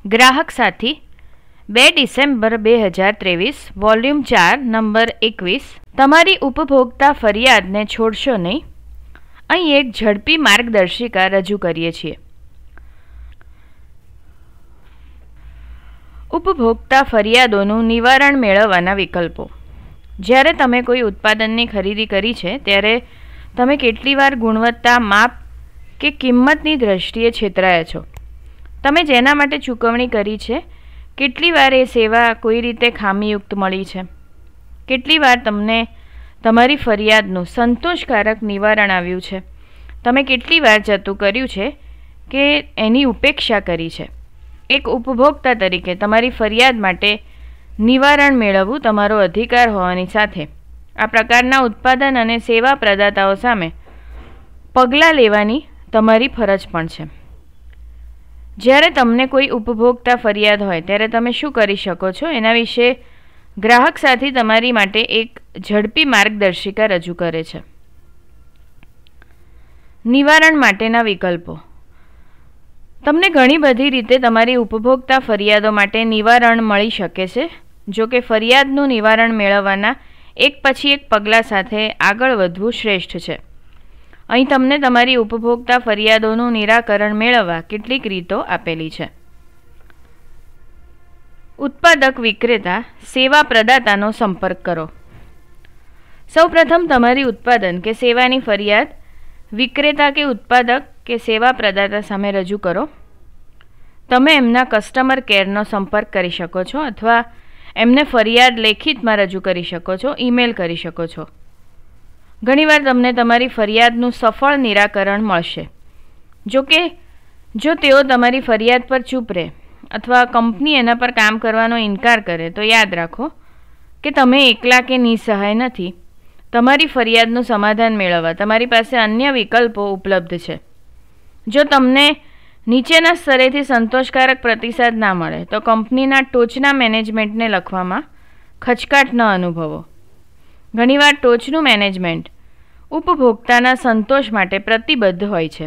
ગ્રાહક સાથી 2 December 2023 volume 4 number 21. તમારી ઉપભોક્તા ફરિયાદને છોડશો નહીં. અહીં એક ઝડપી માર્ગદર્શિકા રજૂ કરીએ છીએ. ઉપભોક્તા ફરિયાદોનું નિવારણ મેળવવાના વિકલ્પો. જ્યારે તમે કોઈ ઉત્પાદનની ખરીદી કરી છે ત્યારે તમે કેટલી વાર ગુણવત્તા, માપ કે કિંમતની દ્રષ્ટિએ છેતરાયા છો. તમે જેના માટે ચૂકવણી કરી છે કેટલી વાર એ સેવા કોઈ રીતે ખામીયુક્ત મળી છે. કેટલી વાર તમને તમારી ફરિયાદનું સંતોષકારક નિવારણ આવ્યું છે. તમે કેટલી વાર જતું કર્યું છે કે એની ઉપેક્ષા કરી છે. એક ઉપભોક્તા તરીકે તમારી ફરિયાદ માટે નિવારણ મેળવવું તમારો અધિકાર હોવાની સાથે આ પ્રકારના ઉત્પાદન અને સેવા પ્રદાતાઓ સામે પગલાં લેવાની તમારી ફરજ પણ છે. જ્યારે તમને કોઈ ઉપભોક્તા ફરિયાદ હોય ત્યારે તમે શું કરી શકો છો એના વિશે ગ્રાહક સાથી તમારી માટે એક ઝડપી માર્ગદર્શિકા રજૂ કરે છે. નિવારણ માટેના વિકલ્પો. તમને ઘણી બધી રીતે તમારી ઉપભોક્તા ફરિયાદો માટે નિવારણ મળી શકે છે. જો કે ફરિયાદનું નિવારણ મેળવવાના એક પછી એક પગલાં સાથે આગળ વધવું શ્રેષ્ઠ છે. અહીં તમને તમારી ઉપભોક્તા ફરિયાદોનું નિરાકરણ મેળવવા કેટલીક રીતો આપેલી છે. ઉત્પાદક વિક્રેતા સેવા પ્રદાતાનો સંપર્ક કરો. સૌપ્રથમ તમારી ઉત્પાદન કે સેવાની ફરિયાદ વિક્રેતા કે ઉત્પાદક કે સેવા પ્રદાતા સામે રજૂ કરો. તમે એમના કસ્ટમર કેરનો સંપર્ક કરી શકો છો અથવા એમને ફરિયાદ લેખિતમાં રજૂ કરી શકો છો, ઈમેલ કરી શકો છો. ઘણીવાર તમને તમારી ફરિયાદનું સફળ નિરાકરણ મળશે. જો કે જો તેઓ તમારી ફરિયાદ પર ચૂપ રહે અથવા કંપની એના પર કામ કરવાનો ઇનકાર કરે તો યાદ રાખો કે તમે એકલા કે નિસહાય નથી. તમારી ફરિયાદનું સમાધાન મેળવવા તમારી પાસે અન્ય વિકલ્પો ઉપલબ્ધ છે. જો તમને નીચેના સ્તરેથી સંતોષકારક પ્રતિસાદ ના મળે તો કંપનીના ટોચના મેનેજમેન્ટને લખવામાં ખચકાટ ન અનુભવો. ઘણીવાર ટોચનું મેનેજમેન્ટ ઉપભોક્તાના સંતોષ માટે પ્રતિબદ્ધ હોય છે.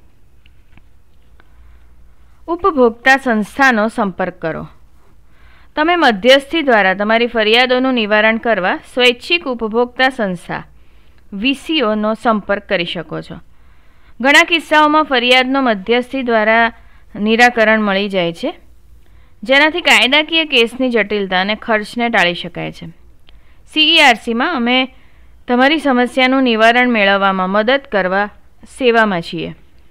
ઉપભોક્તા સંસ્થાનો સંપર્ક કરો. તમે મધ્યસ્થી દ્વારા તમારી ફરિયાદોનું નિવારણ કરવા સ્વૈચ્છિક ઉપભોક્તા સંસ્થા VCOનો સંપર્ક કરી શકો છો. ઘણા કિસ્સાઓમાં ફરિયાદનો મધ્યસ્થી દ્વારા નિરાકરણ મળી જાય છે, જેનાથી કાયદાકીય કેસની જટિલતા અને ખર્ચને ટાળી શકાય છે. CERCમાં અમે તમારી સમસ્યાનું નિવારણ મેળવવામાં મદદ કરવા સેવામાં છીએ.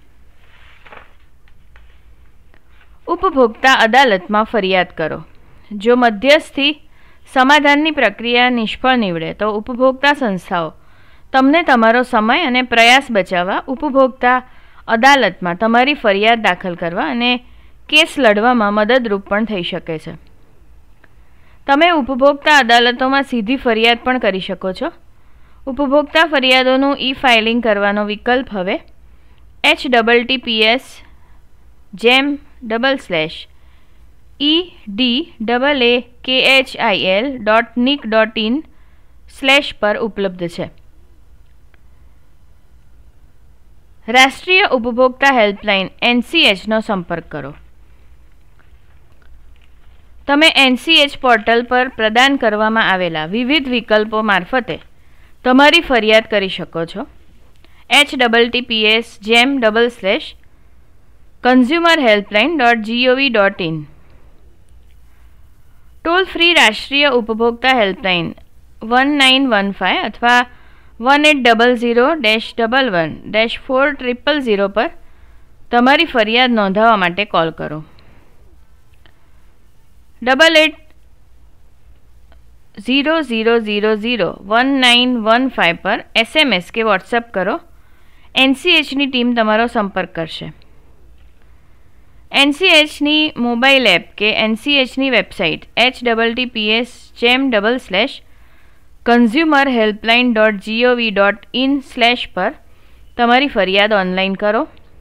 ઉપભોક્તા અદાલતમાં ફરિયાદ કરો. જો મધ્યસ્થી સમાધાનની પ્રક્રિયા નિષ્ફળ નીવડે તો ઉપભોક્તા સંસ્થાઓ તમને તમારો સમય અને પ્રયાસ બચાવવા ઉપભોક્તા અદાલતમાં તમારી ફરિયાદ દાખલ કરવા અને કેસ લડવામાં મદદરૂપ પણ થઈ શકે છે. તમે ઉપભોક્તા અદાલતોમાં સીધી ફરિયાદ પણ કરી શકો છો. ઉપભોક્તા ફરિયાદોનું ઈ-ફાઇલિંગ કરવાનો વિકલ્પ હવે https://edaakhil.nic.in/ પર ઉપલબ્ધ છે. રાષ્ટ્રીય ઉપભોક્તા હેલ્પલાઇન NCHનો સંપર્ક કરો. તમે NCH પોર્ટલ પર પ્રદાન કરવામાં આવેલા વિવિધ વિકલ્પો મારફતે તમારી ફરિયાદ કરી શકો છો. https://consumerhelpline.gov.in ટોલ ફ્રી રાષ્ટ્રીય ઉપભોક્તા હેલ્પલાઇન 1915 અથવા 1800-11-4000 પર તમારી ફરિયાદ નોંધાવવા માટે કોલ કરો. 8800001915 પર SMS કે WhatsApp કરો. NCHની ટીમ તમારો સંપર્ક કરશે. NCHની મોબાઈલ એપ કે NCHની વેબસાઇટ https://consumerhelpline.gov.in/ પર તમારી ફરિયાદ ઓનલાઈન કરો.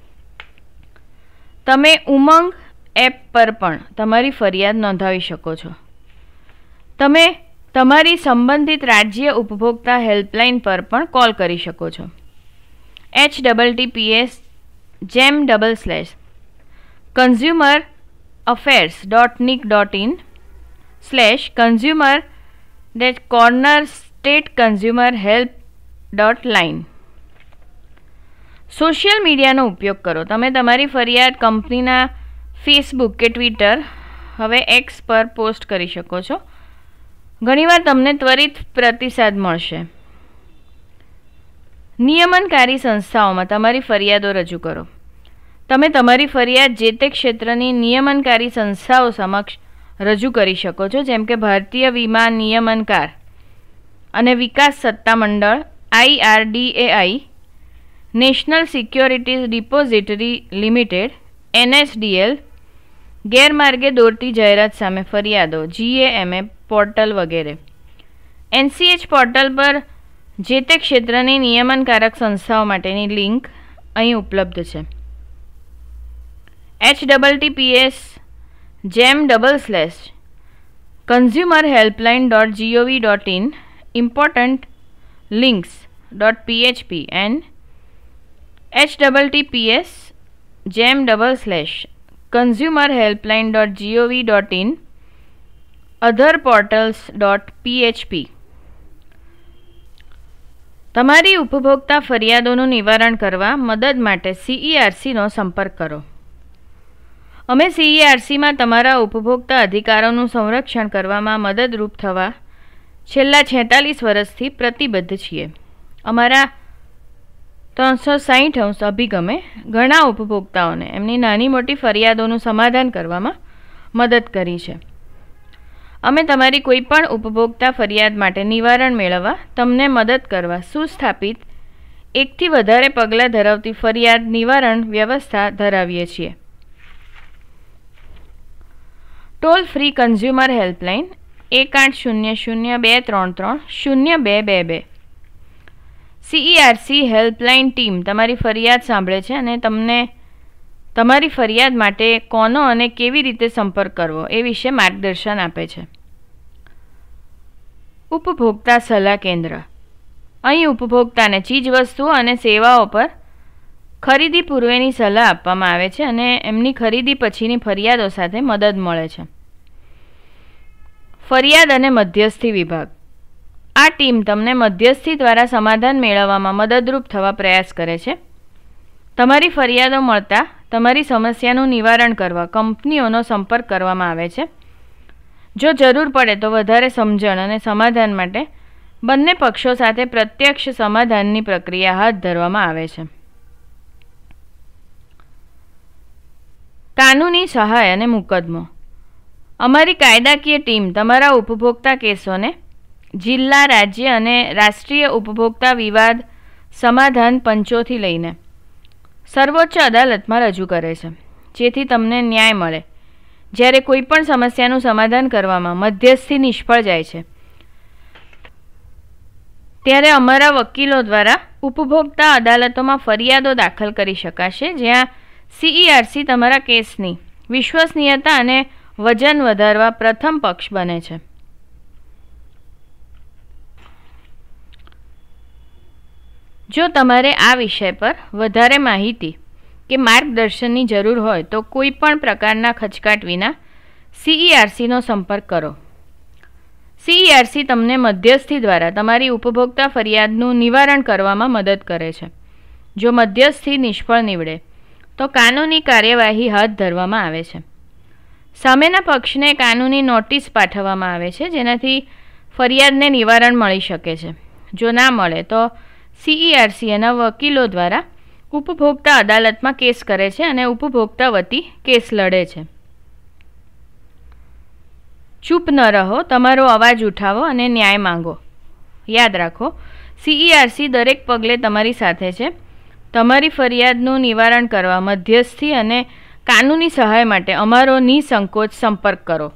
તમે ઉમંગ એપ પર પણ તમારી ફરિયાદ નોંધાવી શકો છો. તમે તમારી સંબંધિત રાજ્ય ઉપભોક્તા હેલ્પલાઇન પર પણ કોલ કરી શકો છો. https://consumer affairs.nic.in/consumer-corner-state-consumer-help.line. સોશિયલ મીડિયાનો ઉપયોગ કરો. તમે તમારી ફરિયાદ કંપનીના ફેસબુક કે ટ્વિટર, હવે એક્સ પર પોસ્ટ કરી શકો છો. ઘણીવાર તમને ત્વરિત પ્રતિસાદ મળશે. નિયમનકારી સંસ્થાઓમાં તમારી ફરિયાદો રજૂ કરો. તમે તમારી ફરિયાદ જે તે ક્ષેત્રની નિયમનકારી સંસ્થાઓ સમક્ષ રજૂ કરી શકો છો, જેમ કે ભારતીય વીમા નિયમનકાર અને વિકાસ સત્તામંડળ IRDAI, national securities depository limited NSDL, ગેરમાર્ગે દોરતી જાહેરાત સામે ફરિયાદો GAMA પોર્ટલ વગેરે. NCH પોર્ટલ પર જે તે ક્ષેત્રની નિયમનકારક સંસ્થાઓ માટેની લિંક અહીં ઉપલબ્ધ છે. https://consumerhelpline.gov.in important links.php and https://consumerhelpline.gov.in other portals.php. તમારી ઉપભોક્તા ફરિયાદોનું નિવારણ કરવા મદદ માટે CERCનો સંપર્ક કરો. અમે CERCમાં તમારા ઉપભોક્તા અધિકારોનું સંરક્ષણ કરવામાં મદદરૂપ થવા છેલ્લા 46 વર્ષથી પ્રતિબદ્ધ છીએ. અમારા 360° અભિગમે ઘણા ઉપભોક્તાઓને એમની નાની મોટી ફરિયાદોનું સમાધાન કરવામાં મદદ કરી છે. અમે તમારી કોઈપણ ઉપભોક્તા ફરિયાદ માટે નિવારણ મેળવવા તમને મદદ કરવા સુસ્થાપિત એકથી વધારે પગલાં ધરાવતી ફરિયાદ નિવારણ વ્યવસ્થા ધરાવીએ છીએ. Toll free consumer helpline 1800-233-0222. CERC helpline team તમારી ફરિયાદ સાંભળે છે અને તમને તમારી ફરિયાદ માટે કોનો અને કેવી રીતે સંપર્ક કરવો એ વિશે માર્ગદર્શન આપે છે. ઉપભોક્તા સલાહ કેન્દ્ર. અહીં ઉપભોક્તાને ચીજવસ્તુઓ અને સેવાઓ પર ખરીદી પૂર્વેની સલાહ આપવામાં આવે છે અને એમની ખરીદી પછીની ફરિયાદો સાથે મદદ મળે છે. ફરિયાદ અને મધ્યસ્થી વિભાગ. આ ટીમ તમને મધ્યસ્થી દ્વારા સમાધાન મેળવવામાં મદદરૂપ થવા પ્રયાસ કરે છે. તમારી ફરિયાદો મળતા તમારી સમસ્યાનું નિવારણ કરવા કંપનીઓનો સંપર્ક કરવામાં આવે છે. જો જરૂર પડે તો વધારે સમજણ અને સમાધાન માટે બંને પક્ષો સાથે પ્રત્યક્ષ સમાધાનની પ્રક્રિયા હાથ ધરવામાં આવે છે. કાનૂની સહાય અને મુકદ્દમો. અમારી કાયદાકીય ટીમ તમારા ઉપભોક્તા કેસોને જિલ્લા, રાજ્ય અને રાષ્ટ્રીય ઉપભોક્તા વિવાદ સમાધાન પંચોથી લઈને સર્વોચ્ચ અદાલતમાં રજૂ કરે છે, જેથી તમને ન્યાય મળે. જ્યારે કોઈપણ સમસ્યાનું સમાધાન કરવામાં મધ્યસ્થી નિષ્ફળ જાય છે, ત્યારે અમારા વકીલો દ્વારા ઉપભોક્તા અદાલતોમાં ફરિયાદો દાખલ કરી શકાશે, જ્યાં CERC તમારા કેસની વિશ્વસનીયતા અને વજન વધારવા પ્રથમ પક્ષ બને છે. જો તમારે આ વિષય પર વધારે માહિતી કે માર્ગદર્શનની જરૂર હોય તો કોઈ પણ પ્રકારના ખચકાટ વિના CERCનો સંપર્ક કરો. CERC તમને મધ્યસ્થી દ્વારા તમારી ઉપભોક્તા ફરિયાદનું નિવારણ કરવામાં મદદ કરે છે. જો મધ્યસ્થી નિષ્ફળ નીવડે તો કાનૂની કાર્યવાહી હાથ ધરવામાં આવે છે. સામેના પક્ષને કાનૂની નોટિસ પાઠવવામાં આવે છે, જેનાથી ફરિયાદને નિવારણ મળી શકે છે. જો ના મળે તો CERC એના વકીલો દ્વારા ઉપભોક્તા અદાલતમાં કેસ કરે છે અને ઉપભોક્તા વતી કેસ લડે છે. ચૂપ ન રહો, તમારો અવાજ ઉઠાવો અને ન્યાય માંગો. યાદ રાખો, CERC દરેક પગલે તમારી સાથે છે. તમારી ફરિયાદનું નિવારણ કરવા મધ્યસ્થી અને કાનૂની સહાય માટે અમારો નિસંકોચ સંપર્ક કરો.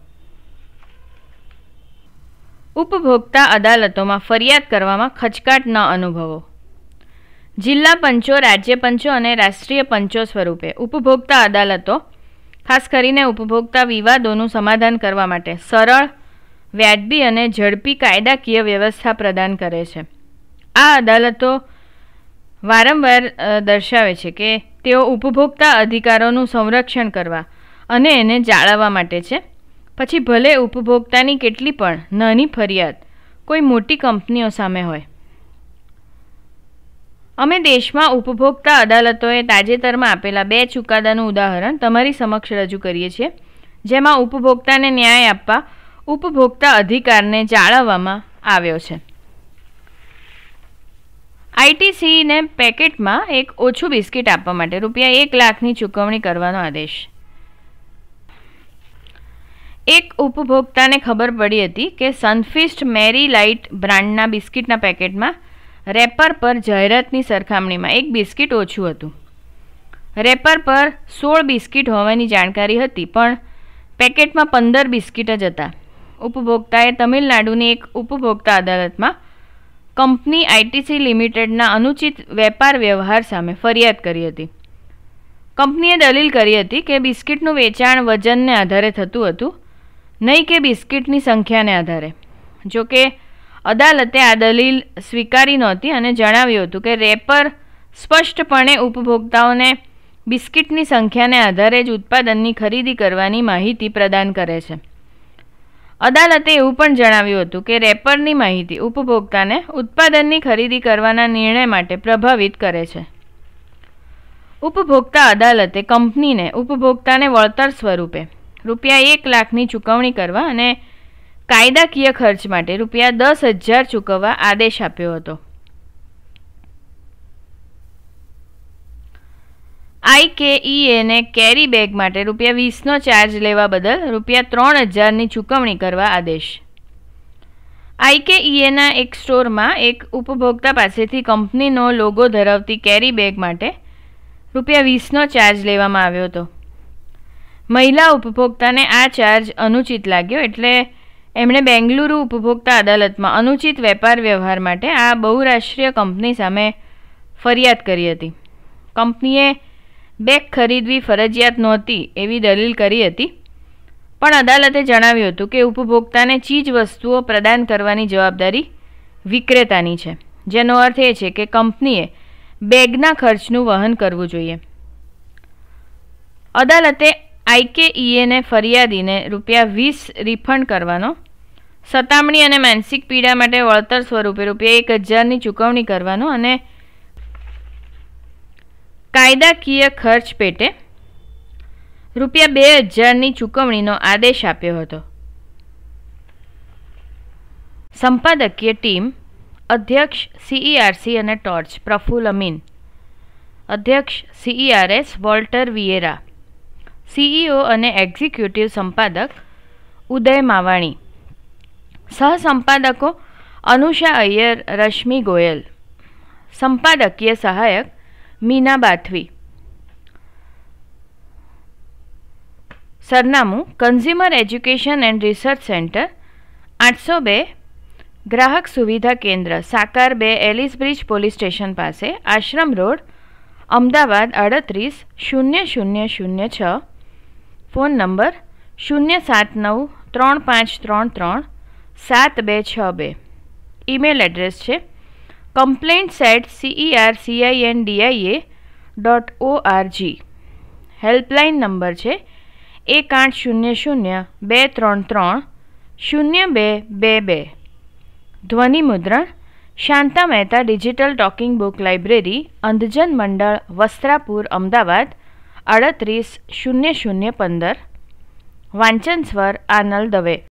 ઉપભોક્તા અદાલતોમાં ફરિયાદ કરવામાં ખચકાટ ન અનુભવો. જિલ્લા પંચો, રાજ્ય પંચો અને રાષ્ટ્રીય પંચો સ્વરૂપે ઉપભોક્તા અદાલતો ખાસ કરીને ઉપભોક્તા વિવાદોનું સમાધાન કરવા માટે સરળ, વ્યાજબી અને ઝડપી કાયદાકીય વ્યવસ્થા પ્રદાન કરે છે. આ અદાલતો વારંવાર દર્શાવે છે કે તેઓ ઉપભોક્તા અધિકારોનું સંરક્ષણ કરવા અને એને જાળવવા માટે છે, પછી ભલે ઉપભોક્તાની કેટલી પણ નાની ફરિયાદ કોઈ મોટી કંપનીઓ સામે હોય. અમે દેશમાં ઉપભોક્તા અદાલતોએ તાજેતરમાં આપેલા 2 ચુકાદાનું ઉદાહરણ તમારી સમક્ષ રજૂ કરીએ છીએ, જેમાં ઉપભોક્તાને ન્યાય આપવા ઉપભોક્તા અધિકારને જાળવવામાં આવ્યો છે. ITCને પેકેટમાં એક ઓછું બિસ્કિટ આપવા માટે ₹1 લાખની ચૂકવણી કરવાનો આદેશ. એક ઉપભોક્તાને ખબર પડી હતી કે સનફીસ્ટ મેરી લાઇટ બ્રાન્ડના બિસ્કિટના પેકેટમાં રેપર પર જાહેરાતની સરખામણીમાં 1 બિસ્કિટ ઓછું હતું. રેપર પર 16 બિસ્કિટ હોવાની જાણકારી હતી, પણ પેકેટમાં 15 બિસ્કિટ જ હતા. ઉપભોક્તાએ તમિલનાડુની એક ઉપભોક્તા અદાલતમાં કંપની ITC લિમિટેડના અનુચિત વેપાર વ્યવહાર સામે ફરિયાદ કરી હતી. કંપનીએ દલીલ કરી હતી કે બિસ્કિટનું વેચાણ વજનને આધારે થતું હતું, નહીં કે બિસ્કિટની સંખ્યાને આધારે. જોકે અદાલતે આ દલીલ સ્વીકારી નહોતી અને જણાવ્યું હતું કે રેપર સ્પષ્ટપણે ઉપભોક્તાઓને બિસ્કિટની સંખ્યાને આધારે જ ઉત્પાદનની ખરીદી કરવાની માહિતી પ્રદાન કરે છે. અદાલતે એવું પણ જણાવ્યું હતું કે રેપરની માહિતી ઉપભોક્તાને ઉત્પાદનની ખરીદી કરવાના નિર્ણય માટે પ્રભાવિત કરે છે. ઉપભોક્તા અદાલતે કંપનીને ઉપભોક્તાને વળતર સ્વરૂપે ₹1 લાખની ચૂકવણી કરવા અને કાયદાકીય ખર્ચ માટે ₹10,000 ચૂકવવા આદેશ આપ્યો હતો. IKEAને કેરી બેગ માટે ₹20નો ચાર્જ લેવા બદલ ₹3,000ની ચૂકવણી કરવા આદેશ. IKEAના એક સ્ટોરમાં એક ઉપભોક્તા પાસેથી કંપનીનો લોગો ધરાવતી કેરી બેગ માટે ₹20નો ચાર્જ લેવામાં આવ્યો હતો. મહિલા ઉપભોક્તાને આ ચાર્જ અનુચિત લાગ્યો, એટલે એમણે બેંગલુરુ ઉપભોક્તા અદાલતમાં અનુચિત વેપાર વ્યવહાર માટે આ બહુરાષ્ટ્રીય કંપની સામે ફરિયાદ કરી હતી. કંપનીએ બેગ ખરીદવી ફરજિયાત નહોતી એવી દલીલ કરી હતી, પણ અદાલતે જણાવ્યું હતું કે ઉપભોક્તાને ચીજ વસ્તુઓ પ્રદાન કરવાની જવાબદારી વિક્રેતાની છે, જેનો અર્થ એ છે કે કંપનીએ બેગના ખર્ચનું વહન કરવું જોઈએ. અદાલતે IKEAને ફરિયાદીને ₹20 રિફંડ કરવાનો, સતામણી અને માનસિક પીડા માટે વળતર સ્વરૂપે ₹1,000ની ચૂકવણી કરવાનો અને કાયદાકીય ખર્ચ પેટે ₹2,000ની ચૂકવણીનો આદેશ આપ્યો હતો. સંપાદકીય ટીમ અધ્યક્ષ CERC અને ટોર્ચ પ્રફુલ અમીન, અધ્યક્ષ CERS વોલ્ટર વિયેરા, CEO અને એક્ઝિક્યુટિવ સંપાદક ઉદય માવાણી, સહસંપાદકો અનુષા અય્યર, રશ્મિ ગોયલ, સંપાદકીય સહાયક મીના બાથવી. સરનામું consumer education and research centre, 802 ગ્રાહક સુવિધા કેન્દ્ર, સાકાર 2, એલિસ બ્રિજ પોલીસ સ્ટેશન પાસે, Ashram road, Ahmedabad 380006. Phone number 07935337262. Email address છે complaints@cercindia.org. હેલ્પલાઇન નંબર છે 1800-233-0222. ધ્વનિ મુદ્રણ Shanta Mehta digital talking book library, Andhjan Mandal, Vastrapur, Ahmedabad 380015. વાંચન સ્વર આનલ દવે.